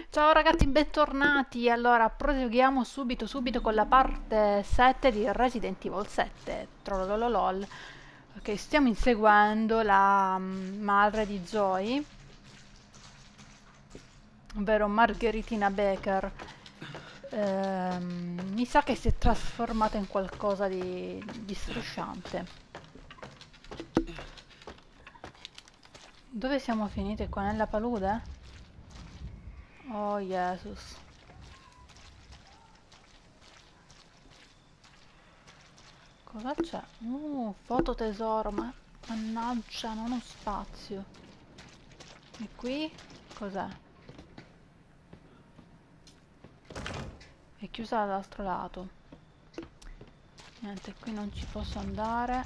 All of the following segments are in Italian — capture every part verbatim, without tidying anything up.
Ciao ragazzi, bentornati. Allora, proseguiamo subito subito con la parte sette di Resident Evil sette. Trollololol. Ok, stiamo inseguendo la mm, madre di Zoe, ovvero Margheritina Baker. Ehm, mi sa che si è trasformata in qualcosa di, di strisciante. Dove siamo finite? Qua nella palude? Oh Jesus. Cosa c'è? Uh, fototesoro, ma mannaggia, non ho spazio. E qui? Cos'è? È chiusa dall'altro lato. Niente, qui non ci posso andare.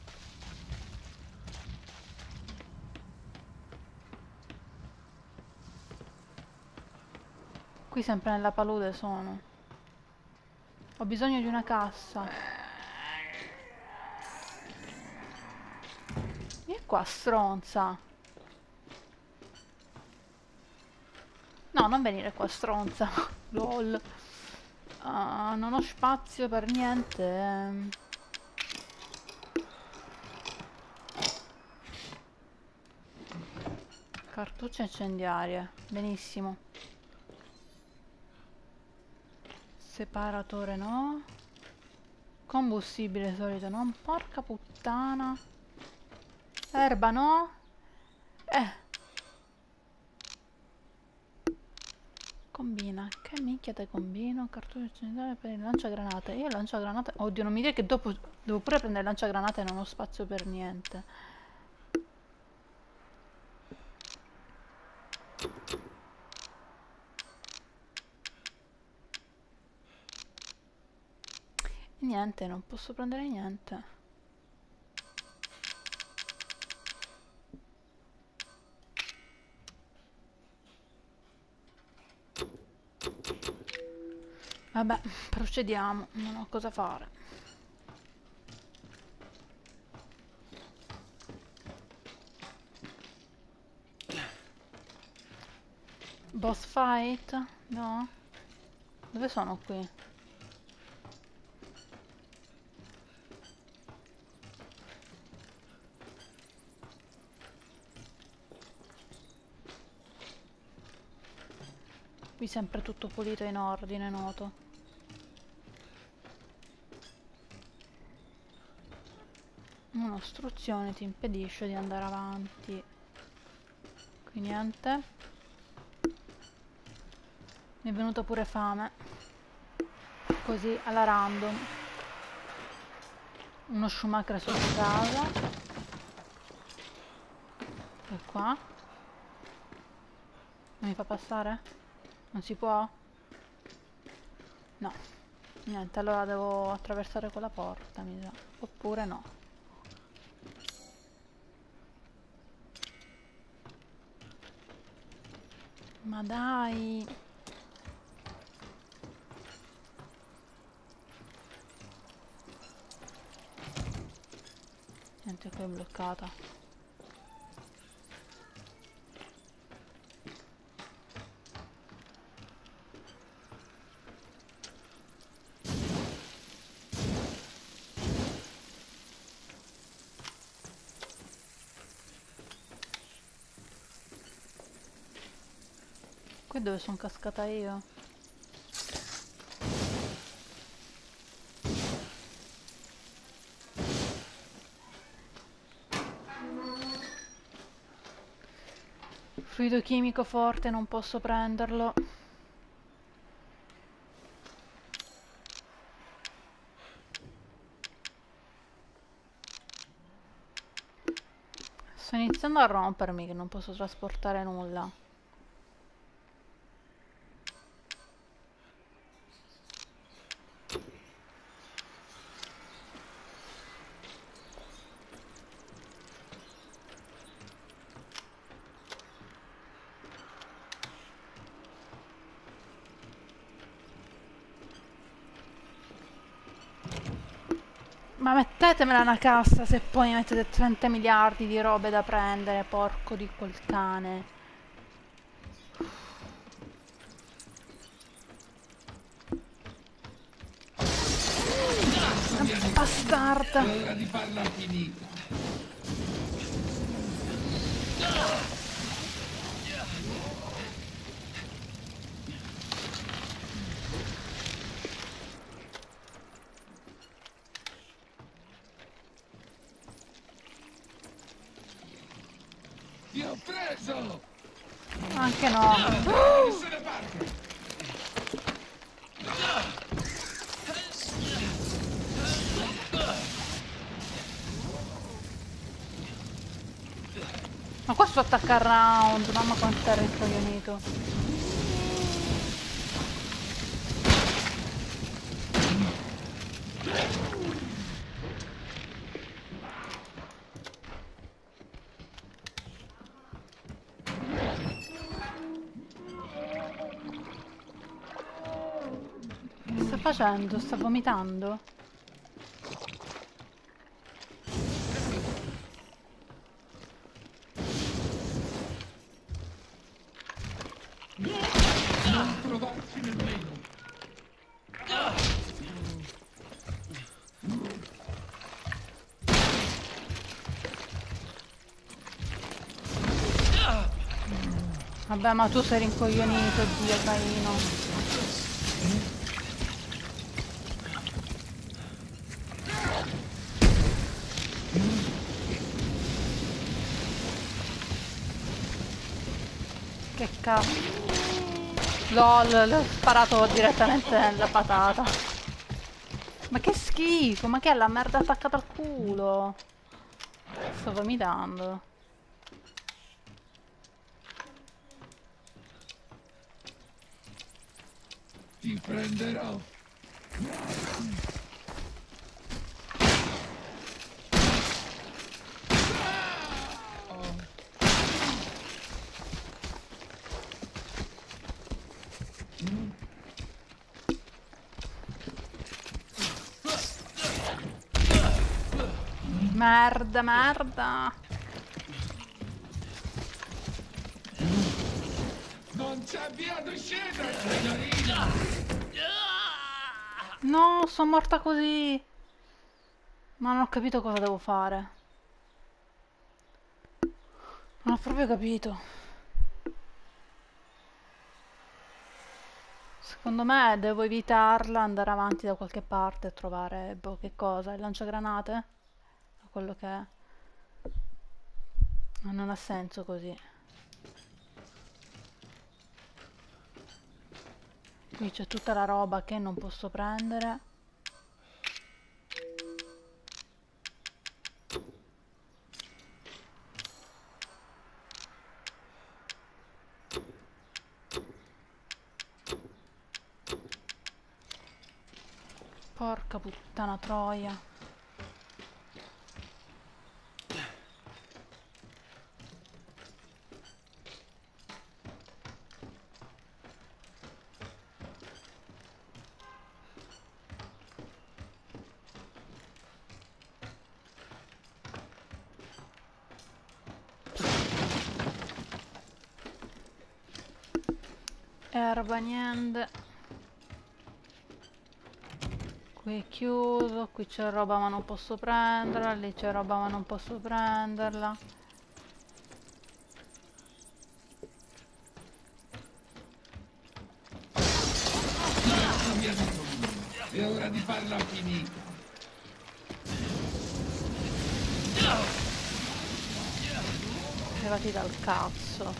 Qui sempre nella palude sono. Ho bisogno di una cassa. Vieni qua, stronza. No, non venire qua, stronza. Lol. Ah, non ho spazio per niente. Cartucce incendiarie. Benissimo. Separatore no. Combustibile solito no. Porca puttana. Erba no. Eh. Combina. Che minchia te combino? Cartuccio incendiario per il lanciagranate. Io il lanciagranate. Oddio, non mi dire che dopo devo pure prendere il lanciagranate e non ho spazio per niente. Niente, non posso prendere niente. Vabbè, procediamo. Non ho cosa fare. Boss fight? No? Dove sono qui? Qui sempre tutto pulito e in ordine, noto. Un'ostruzione ti impedisce di andare avanti. Qui niente. Mi è venuta pure fame. Così, alla random. Uno Schumacher sotto casa. E qua. Non mi fa passare? Non si può? No. Niente, allora devo attraversare quella porta, mi sa. Oppure no. Ma dai! Niente, qui è bloccata. Qui dove sono cascata io? Fluido chimico forte, non posso prenderlo. Sto iniziando a rompermi che non posso trasportare nulla. Ma mettetemela una cassa se poi mi mettete trenta miliardi di robe da prendere, porco di quel cane. Bastarda! È ora di farla finita. Ti ho preso! Anche no. Da nessuna parte! Ma questo attacca il round, mamma quanto è rincoglionito. Che sta facendo? Sta vomitando? Non provarci nemmeno! Vabbè, ma tu sei rincoglionito, Dio, Caino. Che cazzo. Lol, le ho sparato direttamente nella patata. Ma che schifo, ma che è la merda attaccata al culo? Sto vomitando. Ti prenderò! Merda, merda. Non c'è via d'uscita, signorina! No, sono morta così. Ma non ho capito cosa devo fare. Non ho proprio capito. Secondo me devo evitarla, andare avanti da qualche parte e trovare, boh, che cosa? Il lanciagranate? Quello che è. Ma non ha senso così. Qui c'è tutta la roba che non posso prendere. Porca puttana troia. Erba, niente. Qui è chiuso, qui c'è roba ma non posso prenderla, lì c'è roba ma non posso prenderla. È ora di farla finita. Levati dal cazzo.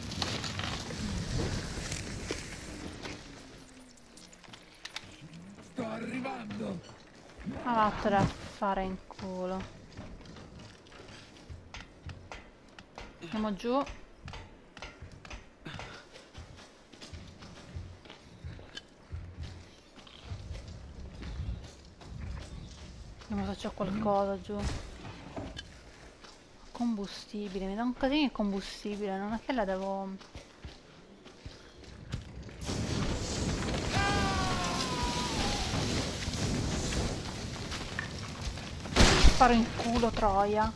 Sto arrivando. Ma vattene a fare in culo. Andiamo giù. Vediamo se c'è qualcosa giù. Combustibile, mi dà un casino di combustibile, non è che la devo... Sparo in culo, troia.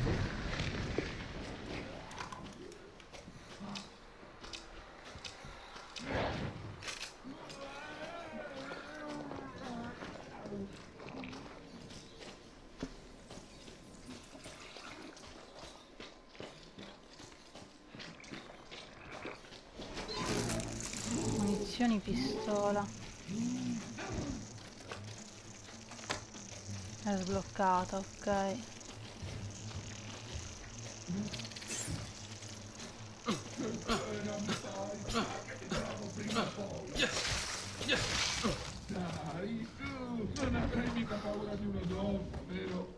Munizioni pistola. È sbloccata, ok. Dai, tu non avrai mica paura di una donna, vero?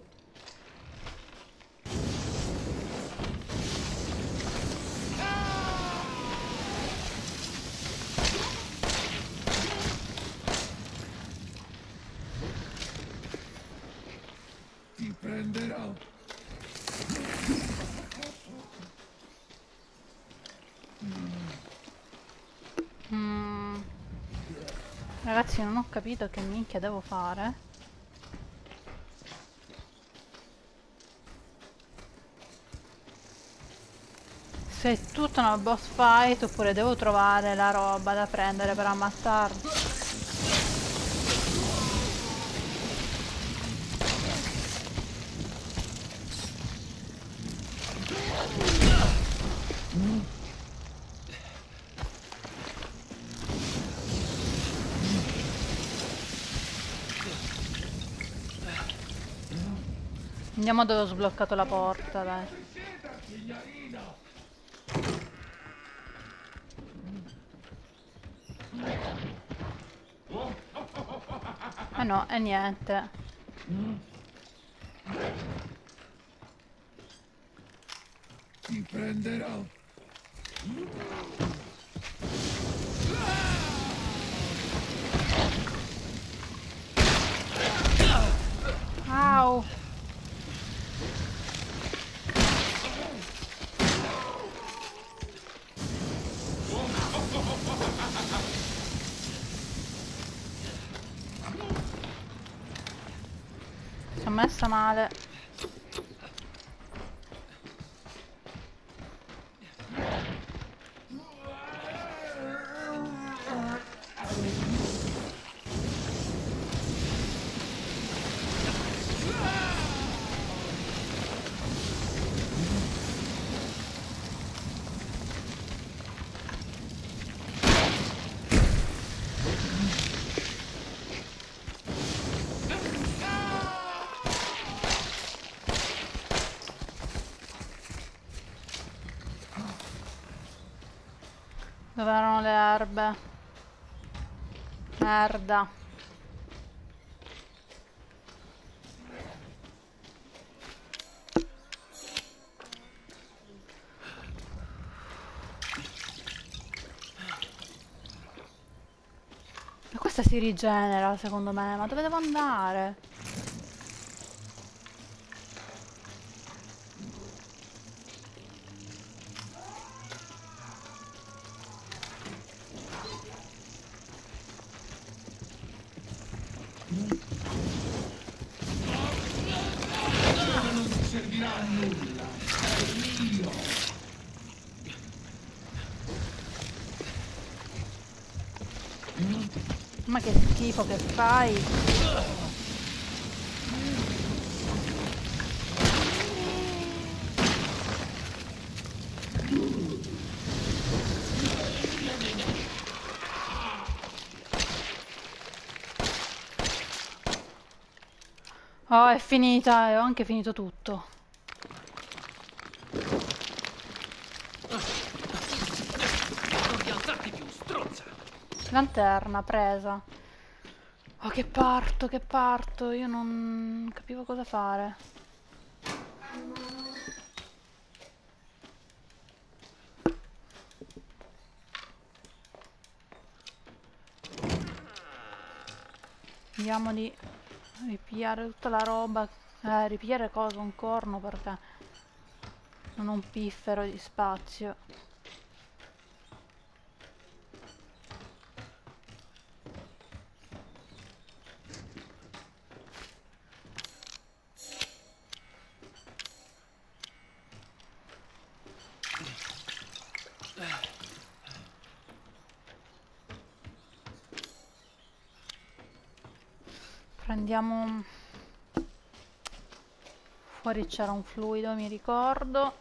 Ti prenderò. Mm. Ragazzi, non ho capito che minchia devo fare. Se è tutta una boss fight oppure devo trovare la roba da prendere per ammazzarli. Andiamo dove ho sbloccato la porta, dai. Eh no, e niente. Ti prenderò. Au! Sono messa male. Dove erano le erbe? Merda. E questa si rigenera secondo me, ma dove devo andare? Non ti servirà a nulla. È mio. Ma che schifo che fai! Oh, è finita, e ho anche finito tutto. Non ti alzarti più, stronza! Lanterna presa. Oh, che parto, che parto. Io non capivo cosa fare. Vediamo di ripigliare tutta la roba. Eh, ripigliare cosa? Un corno perché non ho un piffero di spazio. Prendiamo... Fuori c'era un fluido, mi ricordo.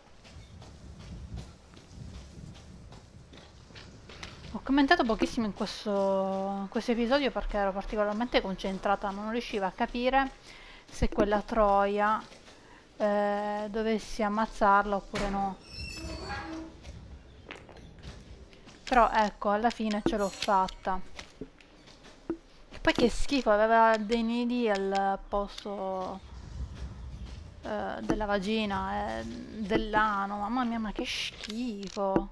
Ho commentato pochissimo in questo, in questo episodio perché ero particolarmente concentrata, ma non riuscivo a capire se quella troia eh, dovessi ammazzarla oppure no. Però ecco, alla fine ce l'ho fatta. E poi che schifo, aveva dei nidi al posto eh, della vagina, eh, dell'ano. Mamma mia, ma che schifo.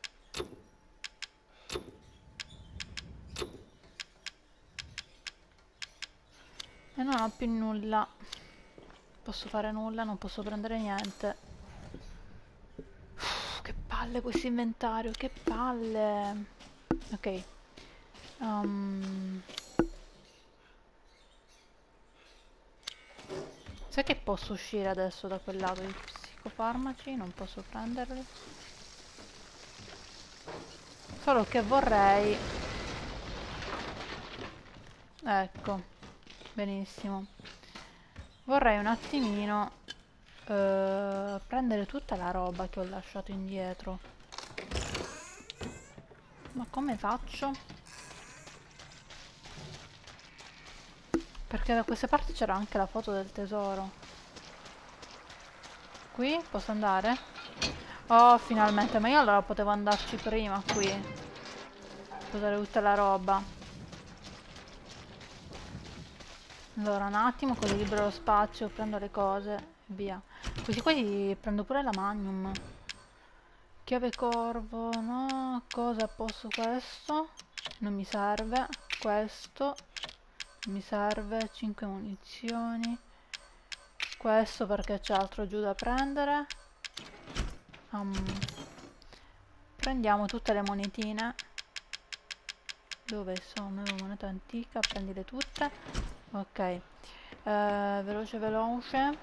E non ho più nulla. Posso fare nulla, non posso prendere niente. Uff, che palle questo inventario, che palle. Ok. Um, sai che posso uscire adesso da quel lato di psicofarmaci? Non posso prenderli. Solo che vorrei... Ecco, benissimo. Vorrei un attimino eh, prendere tutta la roba che ho lasciato indietro. Ma come faccio? Perché da queste parti c'era anche la foto del tesoro. Qui posso andare? Oh, finalmente, ma io allora potevo andarci prima qui. Usare tutta la roba. Allora, un attimo, così libero lo spazio, prendo le cose e via. Così poi prendo pure la magnum. Chiave corvo, no? Cosa posso questo? Non mi serve. Questo mi serve. cinque munizioni. Questo perché c'è altro giù da prendere. Um, prendiamo tutte le monetine. Dove sono? Una moneta antica, prendile tutte. Ok. Eh, veloce veloce.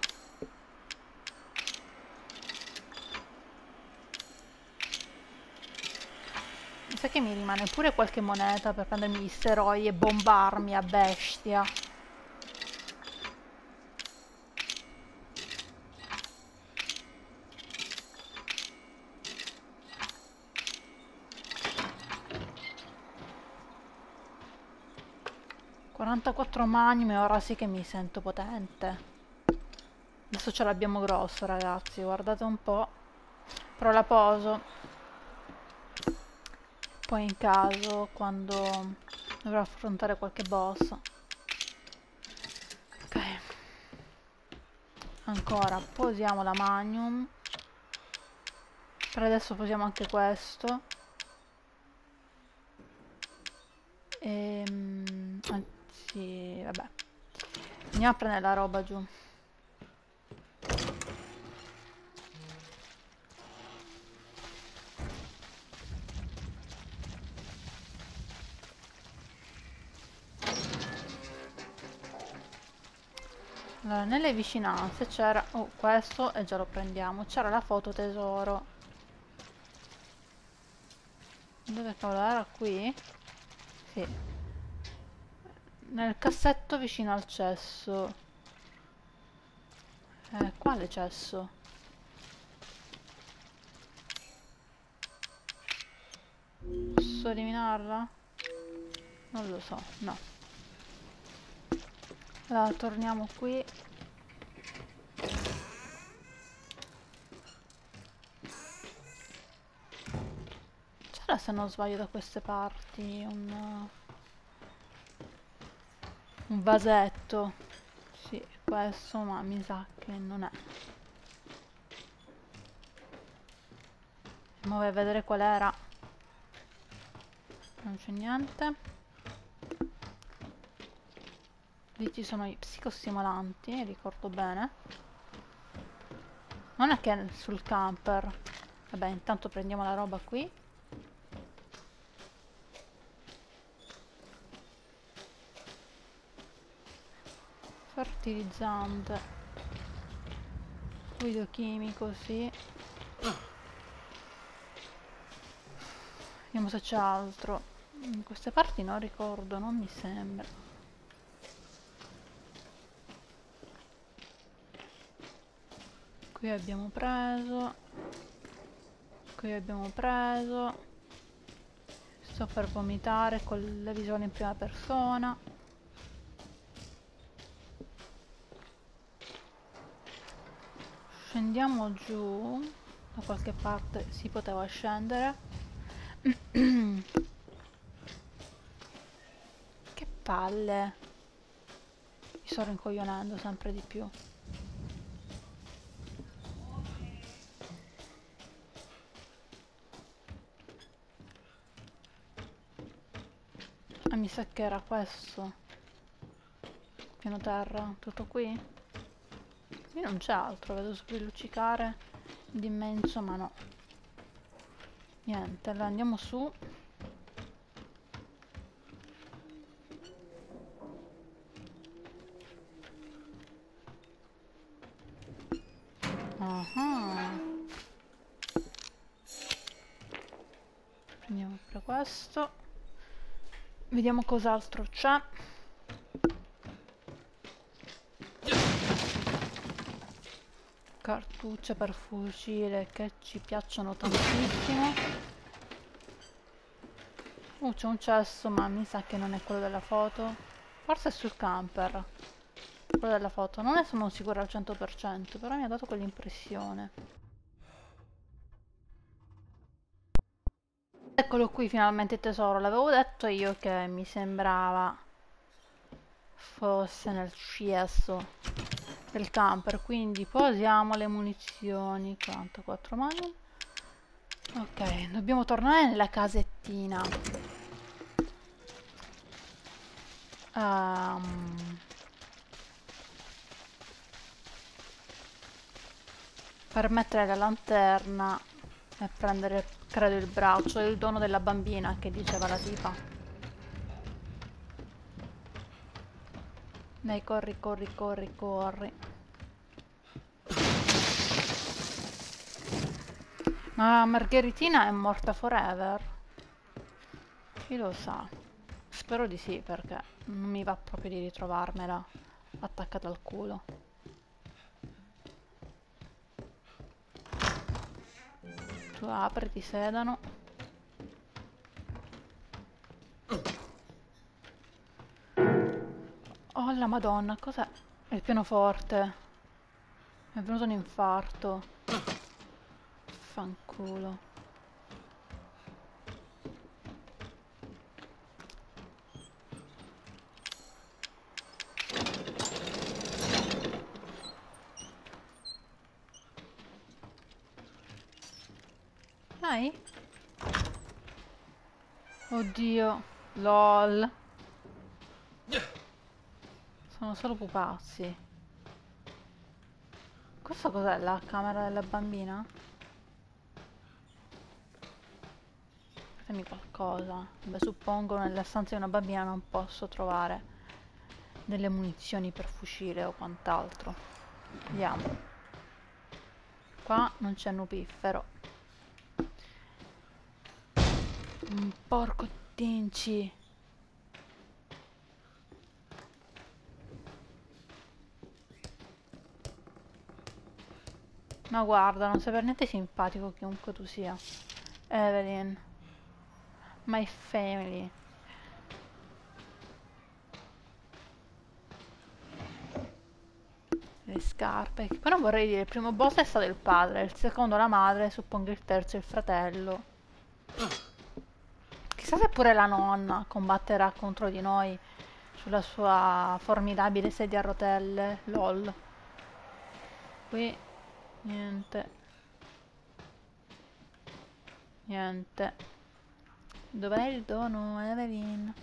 Mi sa che mi rimane pure qualche moneta per prendermi gli steroi e bombarmi a bestia. quarantaquattro magnum e ora sì che mi sento potente. Adesso ce l'abbiamo grosso, ragazzi, guardate un po'. Però la poso. Poi in caso, quando dovrò affrontare qualche boss. Ok. Ancora, posiamo la magnum. Per adesso posiamo anche questo. Ehm, anzi, vabbè. Andiamo a prendere la roba giù. Allora, nelle vicinanze c'era... Oh, questo e già lo prendiamo. C'era la foto tesoro. Dove cavolo era? Qui? Sì. Nel cassetto vicino al cesso. Eh, quale cesso? Posso eliminarla? Non lo so, no. Allora, torniamo qui. C'era, se non sbaglio, da queste parti un... un vasetto. Sì, questo, ma mi sa che non è. Andiamo a vedere qual era. Non c'è niente. Lì ci sono i psicostimolanti, ricordo bene. Non è che è sul camper. Vabbè, intanto prendiamo la roba qui. Fertilizzante. Fluido chimico, sì. Vediamo se c'è altro. In queste parti non ricordo, non mi sembra. Qui abbiamo preso. Qui abbiamo preso. Sto per vomitare con la visione in prima persona. Scendiamo giù. Da qualche parte si poteva scendere. Che palle. Mi sto rincoglionendo sempre di più. Ah, mi sa che era questo. Piano terra, tutto qui? Qui non c'è altro, vedo solo luccicare d'immenso, ma no. Niente, allora andiamo su. Ah, prendiamo pure questo. Vediamo cos'altro c'è. Cartucce per fucile che ci piacciono tantissimo. Uh, c'è un cesso, ma mi sa che non è quello della foto. Forse è sul camper. Quello della foto. Non ne sono sicura al cento per cento, però mi ha dato quell'impressione. Eccolo qui finalmente il tesoro. L'avevo detto io che mi sembrava fosse nel cesso del camper, quindi posiamo le munizioni. quarantaquattro mani. Ok, dobbiamo tornare nella casettina. Um, per mettere la lanterna e prendere, credo, il braccio, il dono della bambina che diceva la tipa. Dai, corri, corri, corri, corri. Ma Margheritina è morta forever? Chi lo sa? Spero di sì, perché non mi va proprio di ritrovarmela attaccata al culo. Tu apri, ti sedano. Oh la madonna, cos'è? È il pianoforte. Mi è venuto un infarto. Fanculo. Dai. Oddio. LOL. Sono solo pupazzi. Questa cos'è? La camera della bambina? Fatemi qualcosa. Beh, suppongo nella stanza di una bambina non posso trovare delle munizioni per fucile o quant'altro. Vediamo. Qua non c'è nupiffero. Mm, porco tinci. Ma guarda, non sei per niente simpatico chiunque tu sia. Evelyn. My family. Le scarpe. Che poi non vorrei dire, il primo boss è stato il padre, il secondo la madre, suppongo il terzo il fratello. Chissà se pure la nonna combatterà contro di noi sulla sua formidabile sedia a rotelle. LOL. Qui niente. Niente. Dov'è il dono, Evelyn?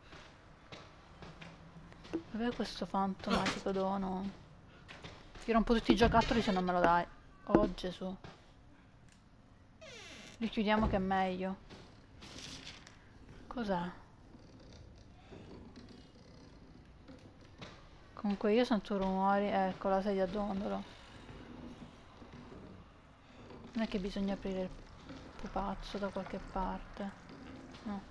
Dov'è questo fantomatico dono? Ti rompo tutti i giocattoli se non me lo dai. Oh Gesù. Li chiudiamo che è meglio. Cos'è? Comunque io sento rumori. Ecco la sedia a dondolo. Non è che bisogna aprire il pupazzo da qualche parte. No.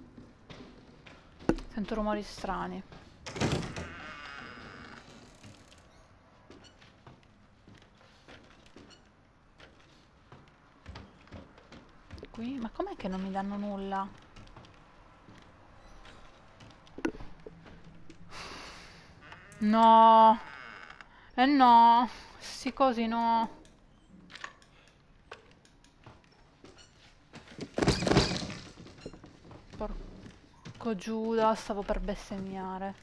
Sento rumori strani. qui? Ma com'è che non mi danno nulla? No! Eh no! Sì, così no! Porco Giuda, stavo per bestemmiare.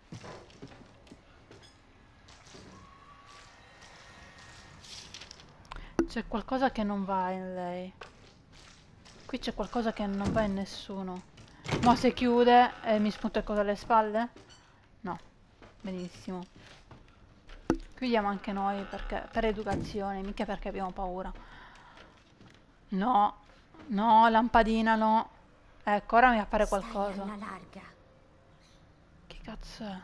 C'è qualcosa che non va in lei. Qui c'è qualcosa che non va in nessuno. Mo' se chiude e mi spunta il coso alle spalle? No. Benissimo. Chiudiamo anche noi perché, per educazione, mica perché abbiamo paura. No. No, lampadina no. Ecco, ora mi appare qualcosa. Stai alla larga. Che cazzo è?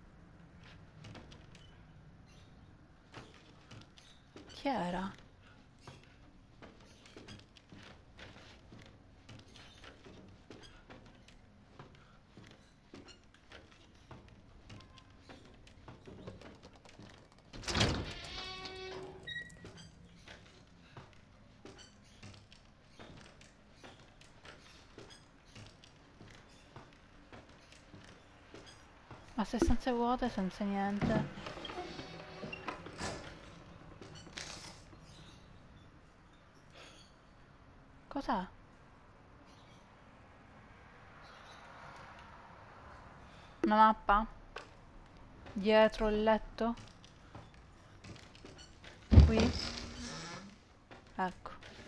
Chi era? Ma se stanze vuote senza niente. Cos'è? Una mappa? Dietro il letto? Qui? Ecco.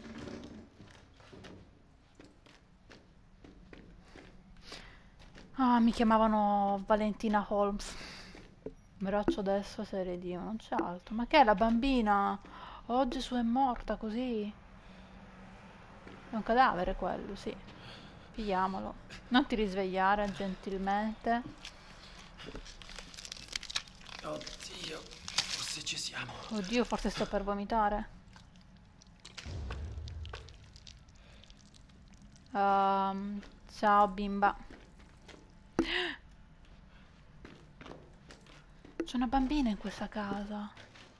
Ah, mi chiamavano Valentina Holmes. Braccio destro, serie D, ma non c'è altro. Ma che è la bambina? Oh Gesù, è morta così? È un cadavere quello, sì. Pigliamolo. Non ti risvegliare, gentilmente. Oddio, forse ci siamo. Oddio, forse sto per vomitare. Ehm, ciao bimba. C'è una bambina in questa casa.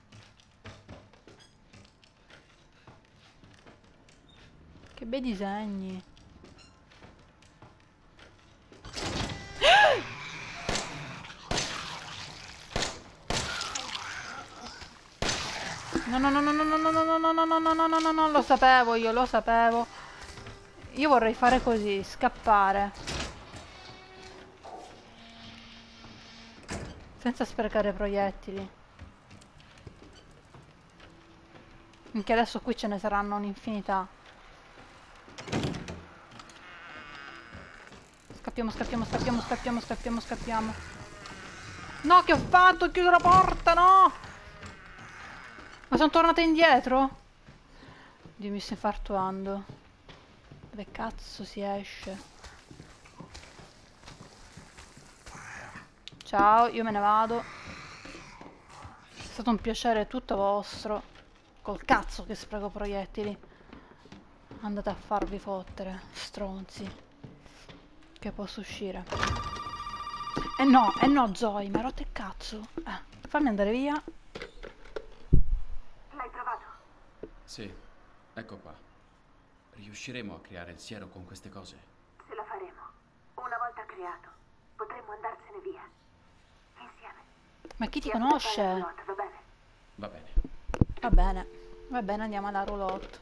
Che bei disegni. No, no, no, no, no, no, no, no, no, no, no, no, no, no, no, no, no, lo sapevo io, lo sapevo. Io vorrei fare così, scappare. Senza sprecare proiettili. Anche adesso qui ce ne saranno un'infinità. Scappiamo, scappiamo, scappiamo, scappiamo, scappiamo, scappiamo. No, che ho fatto? Ho chiuso la porta, no! Ma sono tornata indietro? Dio, mi sto infartuando. Dove cazzo si esce? Ciao, io me ne vado. È stato un piacere tutto vostro. Col cazzo che spreco proiettili. Andate a farvi fottere, stronzi. Che posso uscire. Eh no, eh no, Zoe, mi ha rotto il cazzo. Eh, fammi andare via. L'hai trovato? Sì, ecco qua. Riusciremo a creare il siero con queste cose? Se la faremo. Una volta creato, potremmo andarsene via. Insieme. Ma chi ti Ti conosce? aspetto alla roulotte, va bene? Va bene. Va bene, va bene, andiamo alla roulotte.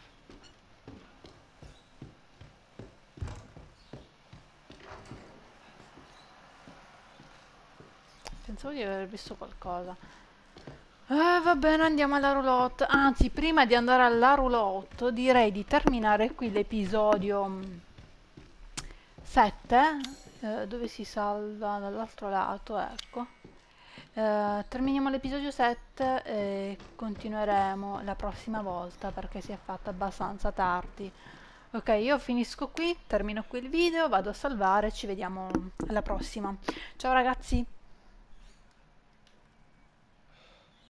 Pensavo di aver visto qualcosa. Eh, va bene, andiamo alla roulotte. Anzi, prima di andare alla roulotte, direi di terminare qui l'episodio sette, eh, dove si salva dall'altro lato, ecco. Eh, terminiamo l'episodio sette e continueremo la prossima volta perché si è fatta abbastanza tardi. Ok, io finisco qui, termino qui il video, vado a salvare, ci vediamo alla prossima. Ciao ragazzi!